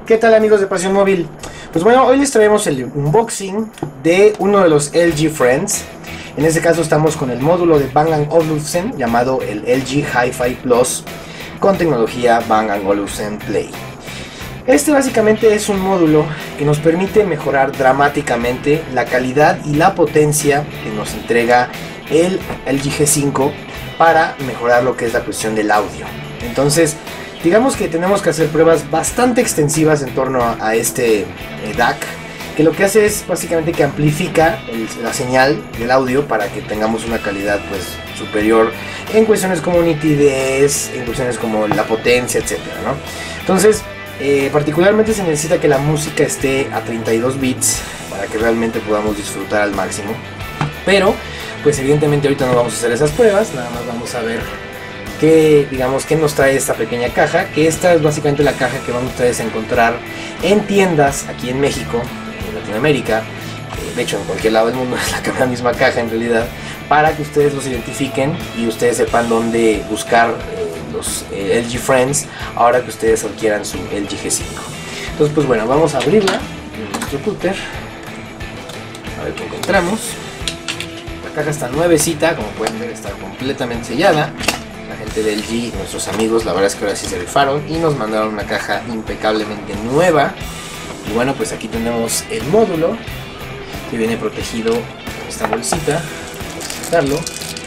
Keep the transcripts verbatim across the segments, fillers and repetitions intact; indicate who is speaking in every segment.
Speaker 1: ¿Qué tal, amigos de Pasión Móvil? Pues bueno, hoy les traemos el unboxing de uno de los L G Friends. En este caso estamos con el módulo de Bang and Olufsen llamado el L G Hi-Fi Plus con tecnología Bang and Olufsen Play. Este básicamente es un módulo que nos permite mejorar dramáticamente la calidad y la potencia que nos entrega el L G G cinco para mejorar lo que es la cuestión del audio. Entonces, digamos que tenemos que hacer pruebas bastante extensivas en torno a, a este eh, D A C, que lo que hace es básicamente que amplifica el, la señal del audio para que tengamos una calidad pues superior en cuestiones como nitidez, en cuestiones como la potencia, etcétera, ¿no? Entonces, eh, particularmente se necesita que la música esté a treinta y dos bits para que realmente podamos disfrutar al máximo. Pero, pues evidentemente ahorita no vamos a hacer esas pruebas, nada más vamos a ver que digamos que nos trae esta pequeña caja, que esta es básicamente la caja que van ustedes a encontrar en tiendas aquí en México, en Latinoamérica, eh, de hecho en cualquier lado del mundo es la, la misma caja en realidad, para que ustedes los identifiquen y ustedes sepan dónde buscar eh, los eh, L G Friends ahora que ustedes adquieran su L G G cinco. Entonces pues bueno, vamos a abrirla en nuestro cúter, a ver qué encontramos. La caja está nuevecita, como pueden ver está completamente sellada. La gente de L G, nuestros amigos, la verdad es que ahora sí se rifaron y nos mandaron una caja impecablemente nueva. Y bueno, pues aquí tenemos el módulo que viene protegido con esta bolsita. Vamos a sacarlo.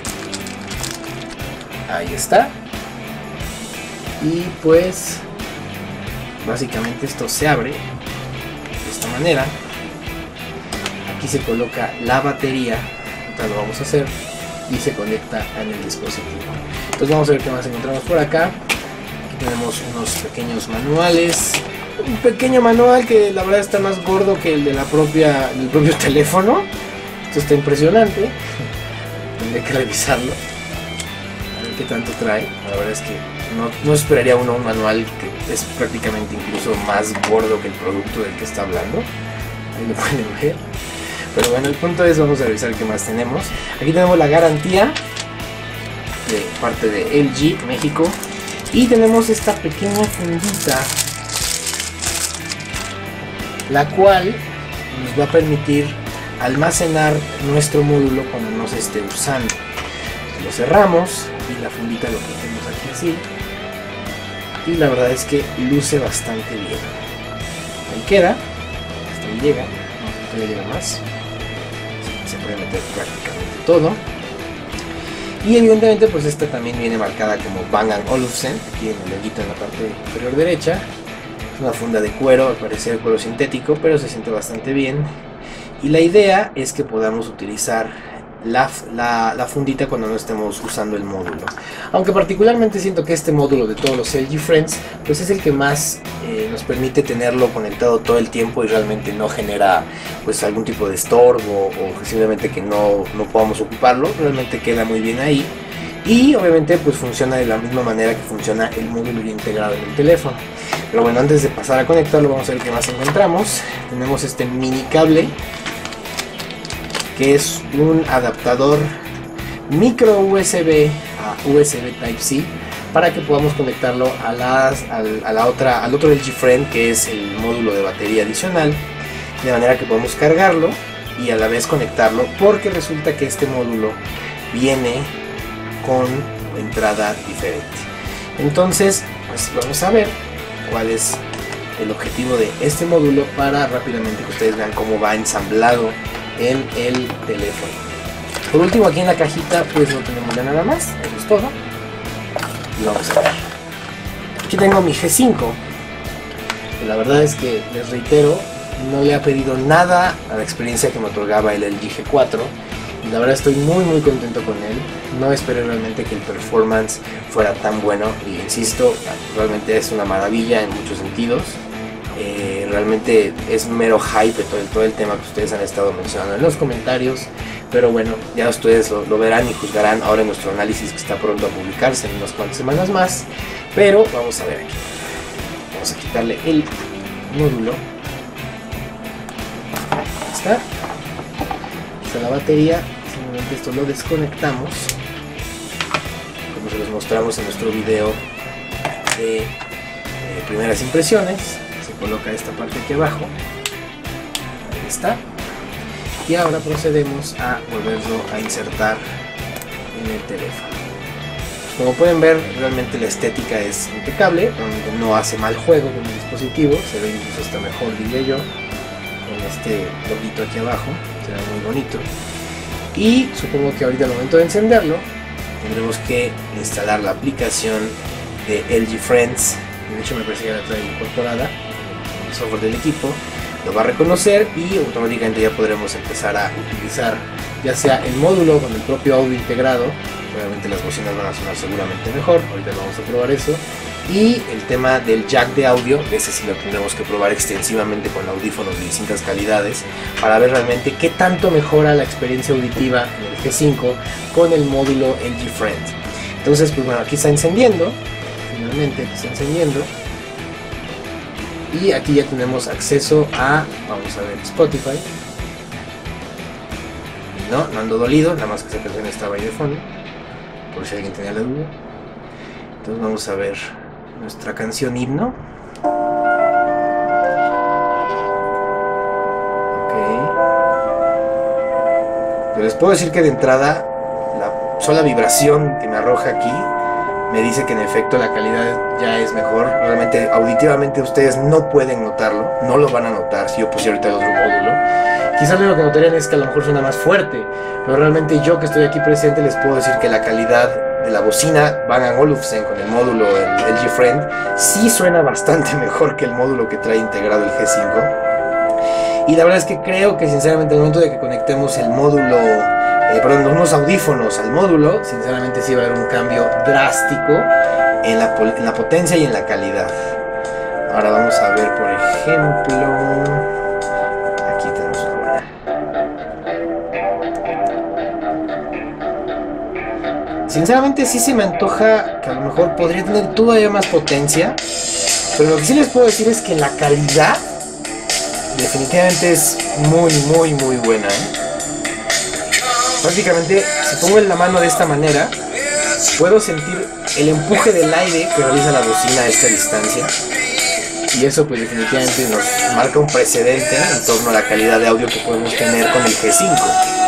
Speaker 1: Ahí está. Y pues básicamente esto se abre de esta manera. Aquí se coloca la batería, ahorita lo vamos a hacer, y se conecta en el dispositivo. Entonces vamos a ver qué más encontramos por acá. Aquí tenemos unos pequeños manuales, un pequeño manual que la verdad está más gordo que el de la propia, del propio teléfono. Esto está impresionante. Tendré que revisarlo, a ver qué tanto trae. La verdad es que no, no esperaría uno un manual que es prácticamente incluso más gordo que el producto del que está hablando. Ahí lo pueden ver. Pero bueno, el punto es, vamos a revisar qué más tenemos. Aquí tenemos la garantía de parte de L G México. Y tenemos esta pequeña fundita, la cual nos va a permitir almacenar nuestro módulo cuando no se esté usando. Lo cerramos y la fundita lo ponemos aquí así. Y la verdad es que luce bastante bien. Ahí queda. Hasta ahí llega. No, todavía llega más. Se puede meter prácticamente todo. Y evidentemente pues esta también viene marcada como Bang and Olufsen, aquí en el loguito en la parte inferior derecha. Es una funda de cuero, al parecer cuero sintético, pero se siente bastante bien. Y la idea es que podamos utilizar la, la, la fundita cuando no estemos usando el módulo. Aunque particularmente siento que este módulo de todos los L G Friends pues es el que más eh, nos permite tenerlo conectado todo el tiempo y realmente no genera pues algún tipo de estorbo o simplemente que no, no podamos ocuparlo. Realmente queda muy bien ahí y obviamente pues funciona de la misma manera que funciona el módulo integrado en el teléfono. Pero bueno, antes de pasar a conectarlo vamos a ver qué más encontramos. Tenemos este mini cable que es un adaptador micro U S B a U S B Type-C para que podamos conectarlo a, las, a la otra, al otro L G Friend, que es el módulo de batería adicional, de manera que podamos cargarlo y a la vez conectarlo, porque resulta que este módulo viene con entrada diferente. Entonces pues vamos a ver cuál es el objetivo de este módulo para rápidamente que ustedes vean cómo va ensamblado en el teléfono. Por último, aquí en la cajita pues no tenemos ya nada más, eso es todo. Y vamos a ver. Aquí tengo mi G cinco. La verdad es que les reitero, no le ha pedido nada a la experiencia que me otorgaba el L G G cuatro. Y la verdad estoy muy muy contento con él. No esperé realmente que el performance fuera tan bueno. Y insisto, realmente es una maravilla en muchos sentidos. Eh, realmente es mero hype todo el, todo el tema que ustedes han estado mencionando en los comentarios, pero bueno, ya ustedes lo, lo verán y juzgarán ahora en nuestro análisis que está pronto a publicarse en unas cuantas semanas más. Pero vamos a ver aquí, vamos a quitarle el módulo. Ahí está, aquí está la batería. Simplemente esto lo desconectamos como se los mostramos en nuestro video de eh, primeras impresiones. coloca esta parte aquí abajo. Ahí está. Y ahora procedemos a volverlo a insertar en el teléfono. Como pueden ver, realmente la estética es impecable, no hace mal juego con el dispositivo, se ve incluso hasta mejor, diría yo, con este loguito aquí abajo, se ve muy bonito. Y supongo que ahorita al momento de encenderlo tendremos que instalar la aplicación de L G Friends. De hecho me parece que ya la trae incorporada en el software del equipo, lo va a reconocer y automáticamente ya podremos empezar a utilizar ya sea el módulo con el propio audio integrado. Obviamente las bocinas van a sonar seguramente mejor, ahorita vamos a probar eso. Y el tema del jack de audio, ese sí lo tendremos que probar extensivamente con audífonos de distintas calidades para ver realmente qué tanto mejora la experiencia auditiva en el G cinco con el módulo L G Friends. Entonces, pues bueno, aquí está encendiendo, finalmente está encendiendo. Y aquí ya tenemos acceso a, vamos a ver, Spotify. No, no ando dolido, nada más que esa canción estaba ahí de fondo, por si alguien tenía la duda. Entonces vamos a ver nuestra canción himno. Ok. Pero les puedo decir que de entrada la sola vibración que me arroja aquí me dice que en efecto la calidad ya es mejor. Realmente auditivamente ustedes no pueden notarlo, no lo van a notar si yo pusiera ahorita el otro módulo. Quizás lo que notarían es que a lo mejor suena más fuerte, pero realmente yo que estoy aquí presente les puedo decir que la calidad de la bocina Bang and Olufsen con el módulo el L G Friend sí suena bastante mejor que el módulo que trae integrado el G cinco. Y la verdad es que creo que sinceramente al momento de que conectemos el módulo, eh, perdón, unos audífonos al módulo, sinceramente sí va a haber un cambio drástico en la, en la potencia y en la calidad. Ahora vamos a ver, por ejemplo, aquí tenemos una buena. Sinceramente sí se me antoja que a lo mejor podría tener todavía más potencia, pero lo que sí les puedo decir es que la calidad definitivamente es muy muy muy buena, ¿eh? Prácticamente si pongo en la mano de esta manera puedo sentir el empuje del aire que realiza la bocina a esta distancia, y eso pues definitivamente nos marca un precedente en torno a la calidad de audio que podemos tener con el G cinco.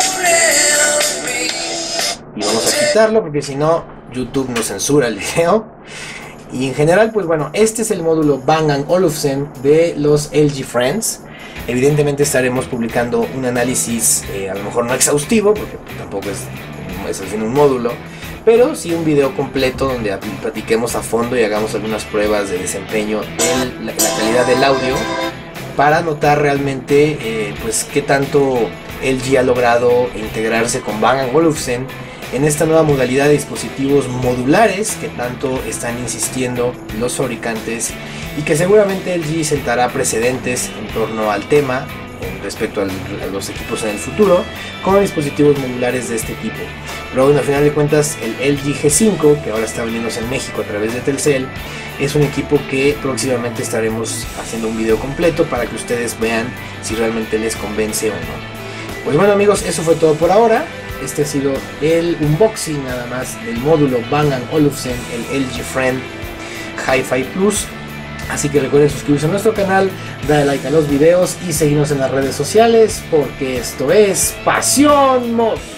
Speaker 1: Y vamos a quitarlo porque si no YouTube nos censura el video. Y en general pues bueno, este es el módulo Bang and Olufsen de los L G Friends. Evidentemente estaremos publicando un análisis eh, a lo mejor no exhaustivo porque tampoco es, es al fin un módulo, pero sí un video completo donde platiquemos a fondo y hagamos algunas pruebas de desempeño en la, la calidad del audio para notar realmente eh, pues qué tanto L G ha logrado integrarse con Bang and Olufsen en esta nueva modalidad de dispositivos modulares que tanto están insistiendo los fabricantes y que seguramente L G sentará precedentes en torno al tema en respecto al, a los equipos en el futuro con dispositivos modulares de este tipo. Pero bueno, al final de cuentas el L G G cinco, que ahora está vendiéndose en México a través de Telcel, es un equipo que próximamente estaremos haciendo un video completo para que ustedes vean si realmente les convence o no. Pues bueno amigos, eso fue todo por ahora. Este ha sido el unboxing nada más del módulo Bang and Olufsen, el L G Friend Hi-Fi Plus. Así que recuerden suscribirse a nuestro canal, darle like a los videos y seguirnos en las redes sociales porque esto es Pasión Mod.